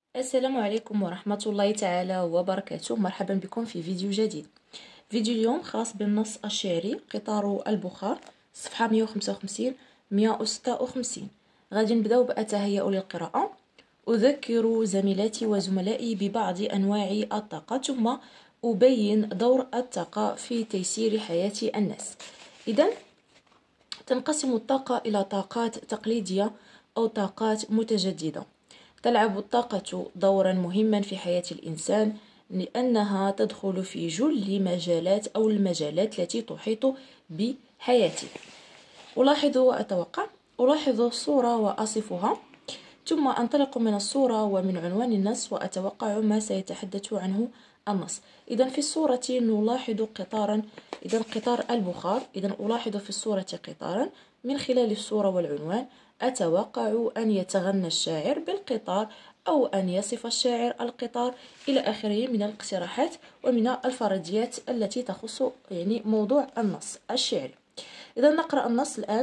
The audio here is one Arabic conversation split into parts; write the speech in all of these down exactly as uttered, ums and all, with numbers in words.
السلام عليكم ورحمة الله تعالى وبركاته. مرحبا بكم في فيديو جديد. فيديو اليوم خاص بالنص الشعري قطار البخار، صفحة مئة وخمسة وخمسين مئة وستة وخمسين. غادي نبداو بأتهيأ للقراءة. أذكر زميلاتي وزملائي ببعض أنواع الطاقة، ثم أبين دور الطاقة في تيسير حياة الناس. إذن تنقسم الطاقة إلى طاقات تقليدية أو طاقات متجددة. تلعب الطاقة دورا مهما في حياة الإنسان لأنها تدخل في جل مجالات أو المجالات التي تحيط بحياته. ألاحظ وأتوقع ألاحظ الصورة وأصفها، ثم أنطلق من الصورة ومن عنوان النص وأتوقع ما سيتحدث عنه النص. إذن في الصورة نلاحظ قطارا، إذن قطار البخار. إذن ألاحظ في الصورة قطارا. من خلال الصورة والعنوان أتوقع أن يتغنى الشاعر بالقطار أو أن يصف الشاعر القطار إلى آخره من الاقتراحات ومن الفرضيات التي تخص يعني موضوع النص الشعري. إذا نقرأ النص الآن.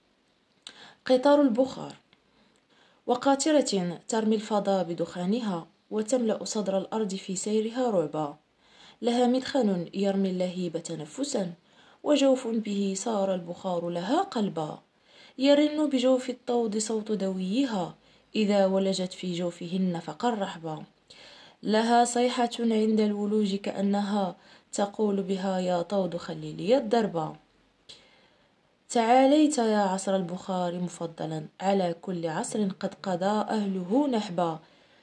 قطار البخار. وقاطرة ترمي الفضاء بدخانها وتملأ صدر الأرض في سيرها رعبا، لها مدخن يرمي اللهيب تنفسا وجوف به صار البخار لها قلبا، يرن بجوف الطود صوت دويها إذا ولجت في جوفهن فقر رحبا، لها صيحة عند الولوج كأنها تقول بها يا طود خلي لي الدربا. تعاليت يا عصر البخار مفضلا على كل عصر قد قضى أهله نحبا،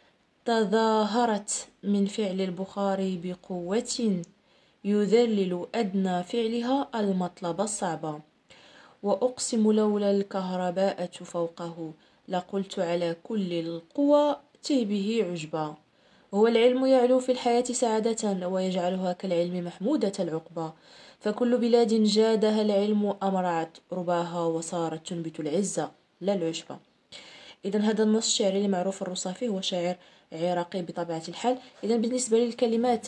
تظاهرت من فعل البخار بقوة يذلل أدنى فعلها المطلب الصعب، وأقسم لولا الكهرباء فوقه لقلت على كل القوى به عجبا، هو العلم يعلو في الحياة سعادة ويجعلها كالعلم محمودة العقبى، فكل بلاد جادها العلم أمرعت رباها وصارت تنبت العزة لا العشبة. إذا هذا النص الشعري اللي معروف الرصافي هو شاعر عراقي بطبيعة الحال. إذا بالنسبة للكلمات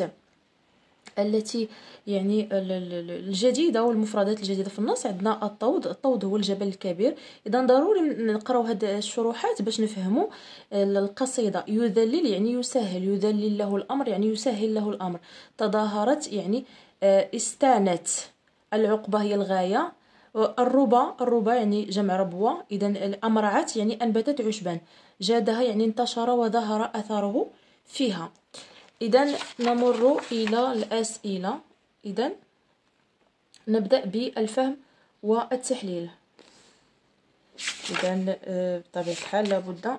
التي يعني الجديدة والمفردات الجديدة في النص، عندنا الطود. الطود هو الجبل الكبير. إذا ضروري نقراو هذه الشروحات باش نفهموا القصيدة. يذلل يعني يسهل، يذلل له الأمر يعني يسهل له الأمر. تظاهرت يعني استانت. العقبة هي الغاية. الربا، الربا يعني جمع ربوة. إذا أمرعت يعني أنبتت عشبا. جادها يعني انتشر وظهر أثره فيها. إذا نمر إلى الأسئلة. إذا نبدأ بالفهم والتحليل. إذا بطبيعة الحال لابد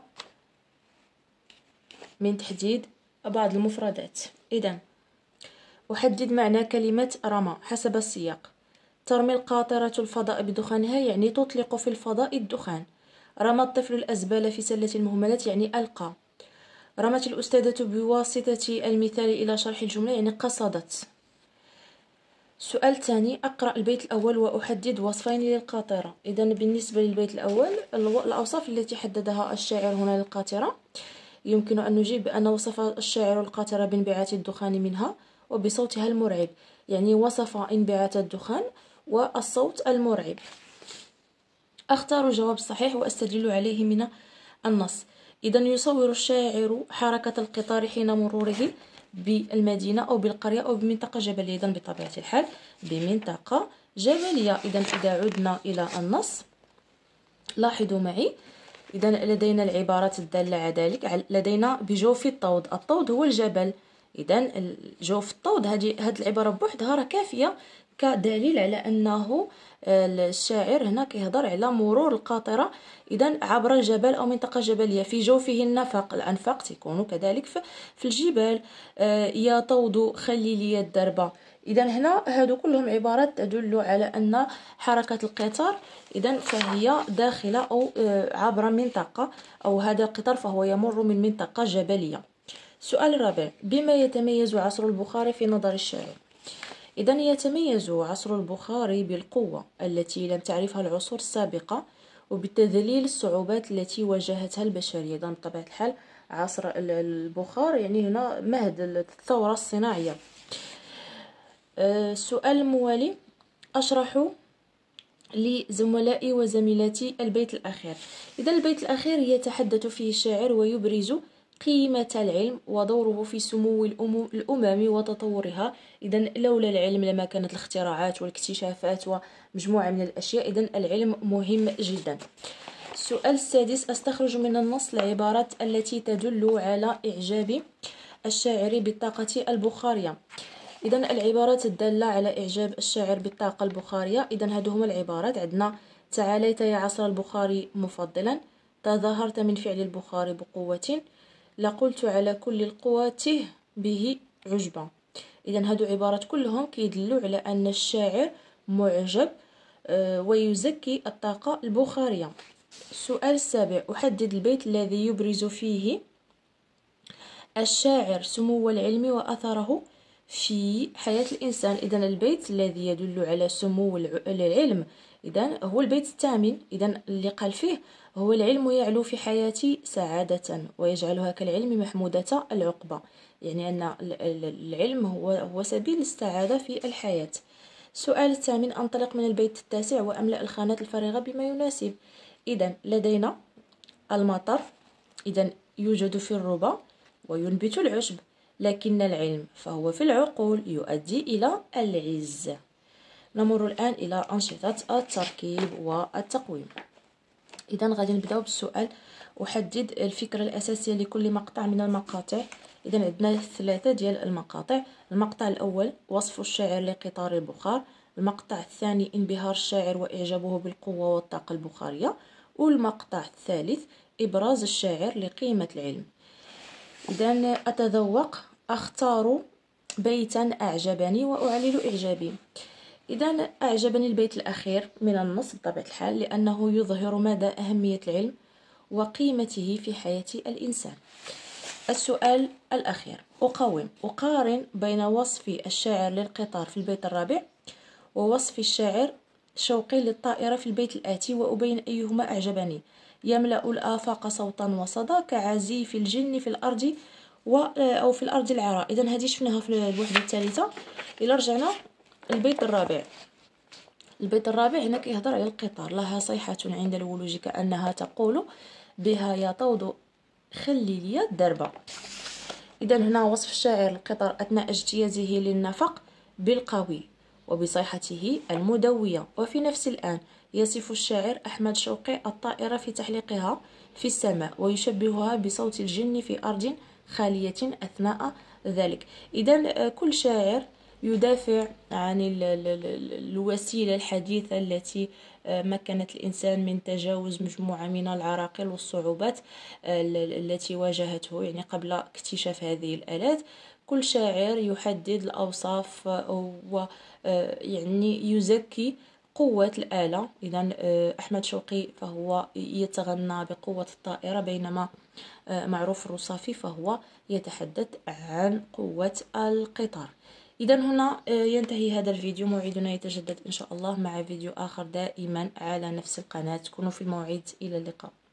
من تحديد بعض المفردات. إذا أحدد معنى كلمة رمى حسب السياق. ترمي القاطرة الفضاء بدخانها يعني تطلق في الفضاء الدخان. رمى الطفل الأزبال في سلة المهملات يعني ألقى. رمت الأستاذة بواسطة المثال إلى شرح الجملة يعني قصدت. سؤال ثاني، أقرأ البيت الأول وأحدد وصفين للقاطرة. إذا بالنسبة للبيت الأول الأوصاف التي حددها الشاعر هنا للقاطرة، يمكن أن نجيب أن وصف الشاعر القاطرة بانبعاث الدخان منها وبصوتها المرعب، يعني وصف انبعاث الدخان والصوت المرعب. أختار الجواب الصحيح وأستدل عليه من النص. إذا يصور الشاعر حركة القطار حين مروره بالمدينة أو بالقرية أو بمنطقة جبلية. إذن بطبيعة الحال بمنطقة جبلية. إذا إذا عدنا إلى النص لاحظوا معي. إذا لدينا العبارات الدالة على ذلك. لدينا بجوف الطود. الطود هو الجبل. إذا جوف الطود هذه هذه العبارة بوحدها راه كافية كدليل على أنه الشاعر هنا كيهضر على مرور القاطرة إذا عبر الجبل أو منطقة جبلية. في جوفه النفق. الأنفاق تكون كذلك في الجبال. يا طود خلي لي الدرب. إذا هنا هادو كلهم عبارات تدل على أن حركة القطار إذا فهي داخلة أو عبر منطقة، أو هذا القطار فهو يمر من منطقة جبلية. السؤال الرابع، بما يتميز عصر البخار في نظر الشاعر؟ إذا يتميز عصر البخار بالقوة التي لم تعرفها العصور السابقة وبتذليل الصعوبات التي واجهتها البشرية. إذا بطبيعة الحال عصر البخار يعني هنا مهد الثورة الصناعية. السؤال الموالي، أشرح لزملائي وزميلاتي البيت الأخير. إذا البيت الأخير يتحدث فيه الشاعر ويبرز قيمة العلم ودوره في سمو الأمم وتطورها. إذا لولا العلم لما كانت الاختراعات والاكتشافات ومجموعة من الأشياء. إذا العلم مهم جدا. السؤال السادس: أستخرج من النص العبارات التي تدل على إعجاب الشاعر بالطاقة البخارية. إذا العبارات الدالة على إعجاب الشاعر بالطاقة البخارية، إذا هادو هما العبارات. عندنا: تعاليت يا عصر البخاري مفضلا، تظاهرت من فعل البخاري بقوة، لقلت على كل القوات به عجبا. إذا هادو عبارات كلهم كيدلوا على أن الشاعر معجب ويزكي الطاقة البخارية. السؤال السابع: أحدد البيت الذي يبرز فيه الشاعر سمو العلم وأثره في حياة الإنسان. إذا البيت الذي يدل على سمو العلم إذا هو البيت الثامن. إذا اللي قال فيه هو: العلم يعلو في حياتي سعادة ويجعلها كالعلم محمودة العقبة. يعني أن العلم هو هو سبيل السعادة في الحياة. السؤال الثامن: أنطلق من البيت التاسع وأملأ الخانات الفارغة بما يناسب. إذا لدينا المطر، إذا يوجد في الربا وينبت العشب، لكن العلم فهو في العقول يؤدي إلى العز. نمر الآن إلى أنشطة التركيب والتقويم. إذا غادي نبداو بالسؤال: أحدد الفكرة الأساسية لكل مقطع من المقاطع. إذا عندنا ثلاثة ديال المقاطع. المقطع الأول: وصف الشاعر لقطار البخار. المقطع الثاني: انبهار الشاعر وإعجابه بالقوة والطاقة البخارية. والمقطع الثالث: إبراز الشاعر لقيمة العلم. إذا أتذوق، أختار بيتا أعجبني وأعلل إعجابي. إذا أعجبني البيت الأخير من النص بطبيعة الحال، لأنه يظهر مدى أهمية العلم وقيمته في حياة الإنسان. السؤال الأخير: أقوم أقارن بين وصف الشاعر للقطار في البيت الرابع ووصف الشاعر شوقي للطائرة في البيت الآتي، وأبين أيهما أعجبني. يملأ الآفاق صوتا وصدى كعزيف الجن في الأرض و أو في الأرض العراء. إذا هذه شفناها في الوحدة الثالثة. إلى رجعنا البيت الرابع، البيت الرابع هنا كيهضر على القطار. لها صيحة عند الولوج كأنها تقول بها يا طود خلي لي الدرب. إذا هنا وصف الشاعر القطار أثناء اجتيازه للنفق بالقوي وبصيحته المدوية. وفي نفس الآن يصف الشاعر أحمد شوقي الطائرة في تحليقها في السماء ويشبهها بصوت الجن في أرض خالية أثناء ذلك. إذا كل شاعر يدافع عن الوسيلة الحديثة التي مكنت الإنسان من تجاوز مجموعة من العراقيل والصعوبات التي واجهته يعني قبل اكتشاف هذه الآلات. كل شاعر يحدد الأوصاف ويعني يزكي قوة الآلة. إذا أحمد شوقي فهو يتغنى بقوة الطائرة، بينما معروف الرصافي فهو يتحدث عن قوة القطار. إذا هنا ينتهي هذا الفيديو. موعدنا يتجدد إن شاء الله مع فيديو آخر دائما على نفس القناة. كونوا في الموعد. إلى اللقاء.